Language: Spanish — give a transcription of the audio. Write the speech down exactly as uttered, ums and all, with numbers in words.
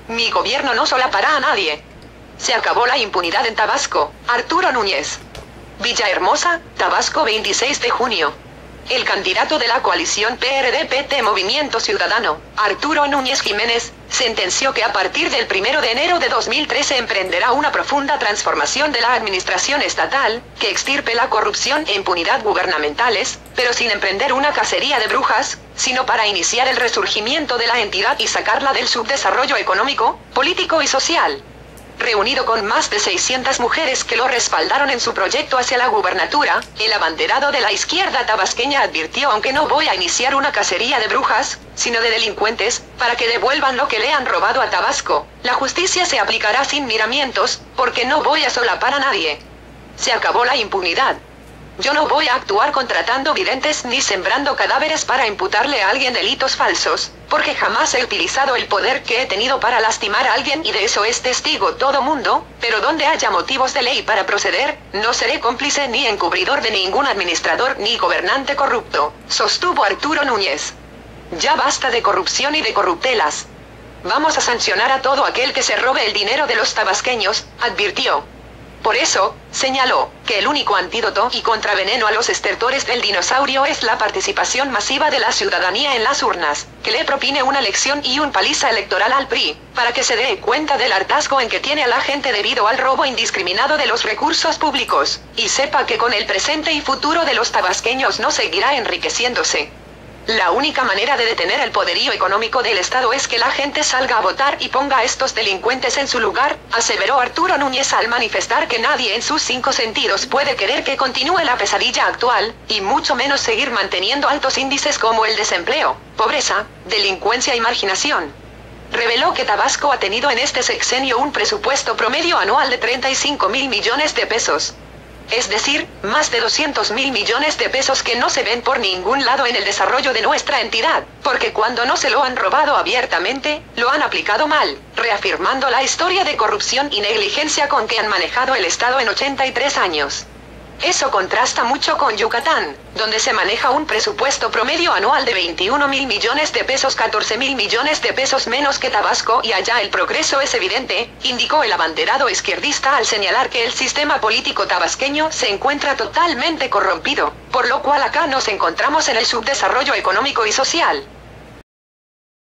Mi gobierno no solapará a nadie. Se acabó la impunidad en Tabasco. Arturo Núñez. Villahermosa, Tabasco, veintiséis de junio. El candidato de la coalición P R D P T Movimiento Ciudadano, Arturo Núñez Jiménez, sentenció que a partir del primero de enero de dos mil trece emprenderá una profunda transformación de la administración estatal, que extirpe la corrupción e impunidad gubernamentales, pero sin emprender una cacería de brujas, sino para iniciar el resurgimiento de la entidad y sacarla del subdesarrollo económico, político y social. Reunido con más de seiscientas mujeres que lo respaldaron en su proyecto hacia la gubernatura, el abanderado de la izquierda tabasqueña advirtió: aunque no voy a iniciar una cacería de brujas, sino de delincuentes, para que devuelvan lo que le han robado a Tabasco, la justicia se aplicará sin miramientos, porque no voy a solapar a nadie. Se acabó la impunidad. Yo no voy a actuar contratando videntes ni sembrando cadáveres para imputarle a alguien delitos falsos, porque jamás he utilizado el poder que he tenido para lastimar a alguien y de eso es testigo todo mundo, pero donde haya motivos de ley para proceder, no seré cómplice ni encubridor de ningún administrador ni gobernante corrupto, sostuvo Arturo Núñez. Ya basta de corrupción y de corruptelas. Vamos a sancionar a todo aquel que se robe el dinero de los tabasqueños, advirtió. Por eso, señaló, que el único antídoto y contraveneno a los estertores del dinosaurio es la participación masiva de la ciudadanía en las urnas, que le propine una lección y un paliza electoral al P R I, para que se dé cuenta del hartazgo en que tiene a la gente debido al robo indiscriminado de los recursos públicos, y sepa que con el presente y futuro de los tabasqueños no seguirá enriqueciéndose. La única manera de detener el poderío económico del Estado es que la gente salga a votar y ponga a estos delincuentes en su lugar, aseveró Arturo Núñez al manifestar que nadie en sus cinco sentidos puede querer que continúe la pesadilla actual, y mucho menos seguir manteniendo altos índices como el desempleo, pobreza, delincuencia y marginación. Reveló que Tabasco ha tenido en este sexenio un presupuesto promedio anual de treinta y cinco mil millones de pesos. Es decir, más de doscientos mil millones de pesos que no se ven por ningún lado en el desarrollo de nuestra entidad, porque cuando no se lo han robado abiertamente, lo han aplicado mal, reafirmando la historia de corrupción y negligencia con que han manejado el Estado en ochenta y tres años. Eso contrasta mucho con Yucatán, donde se maneja un presupuesto promedio anual de veintiún mil millones de pesos, catorce mil millones de pesos menos que Tabasco, y allá el progreso es evidente, indicó el abanderado izquierdista al señalar que el sistema político tabasqueño se encuentra totalmente corrompido, por lo cual acá nos encontramos en el subdesarrollo económico y social.